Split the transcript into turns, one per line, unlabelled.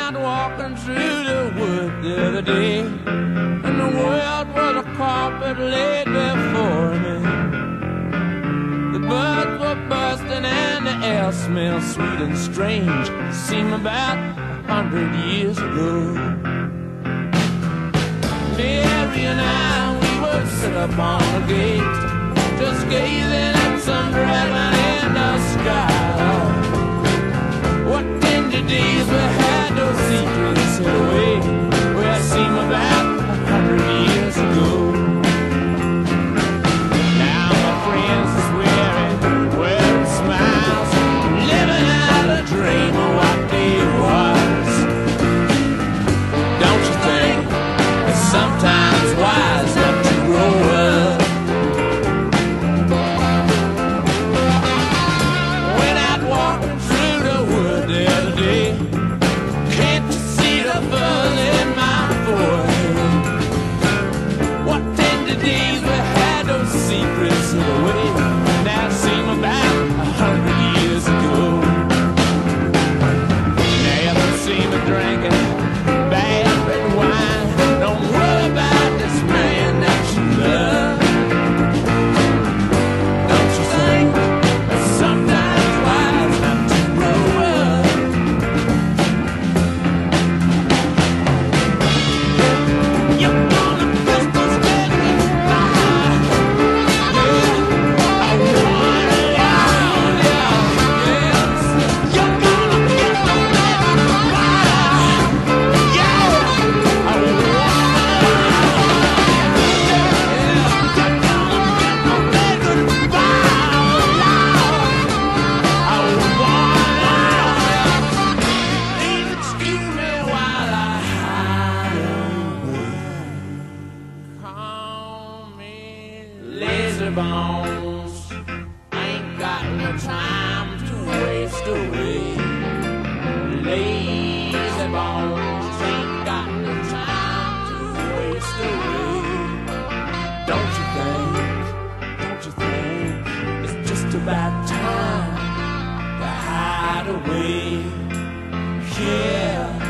out walking through the wood the other day, and the world was a carpet laid before me. The birds were bursting and the air smelled sweet and strange. Seemed about 100 years ago. Mary and I, we would sit up on the gate, just gazing at some dragon in the sky. What tender days we had, those secrets hid away, where it seemed about 100 years ago. Now my friends is wearing smiles, living out a dream of what they was. Don't you think it's sometimes wise not to grow up? Went out walking through the wood the other day. Can't you see the buzz in my forehead? What tender days we had, those secrets hid away. Now it seems about 100 years ago. Now you don't see me drinking bad red wine. Don't worry about this man that you love. Don't you think it's sometimes wise not to grow up? You're gonna miss those days goodbye. Yeah, I wanna love you. Yes, you're gonna get no better goodbye. Yeah, I wanna love you. Yeah, you're gonna get no better goodbye. I wanna love you. Please excuse me while I hide away. Call me lazy bones. Ain't got no time to waste away. Lazy bones ain't got no time to waste away. Don't you think it's just about time to hide away? Yeah.